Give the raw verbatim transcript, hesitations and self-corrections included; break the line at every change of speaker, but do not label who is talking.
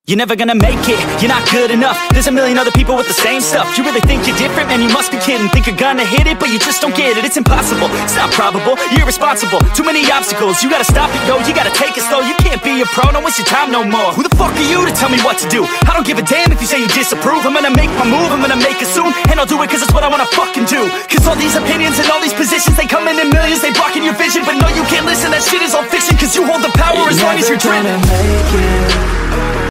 You're never gonna make it, you're not good enough. There's a million other people with the same stuff. You really think you're different? Man, you must be kidding. Think you're gonna hit it, but you just don't get it. It's impossible, it's not probable, you're irresponsible. Too many obstacles, you gotta stop it, yo. You gotta take it slow, you can't be a pro. Don't waste your time no more. Who the fuck are you to tell me what to do? I don't give a damn if you say you disapprove. I'm gonna make my move, I'm gonna make it soon. And I'll do it cause it's what I wanna fucking do. Cause all these opinions and all these positions, they come in in millions, they blocking your vision. But no, you can't listen, that shit is all fiction. Cause you hold the power as long as you're dreaming.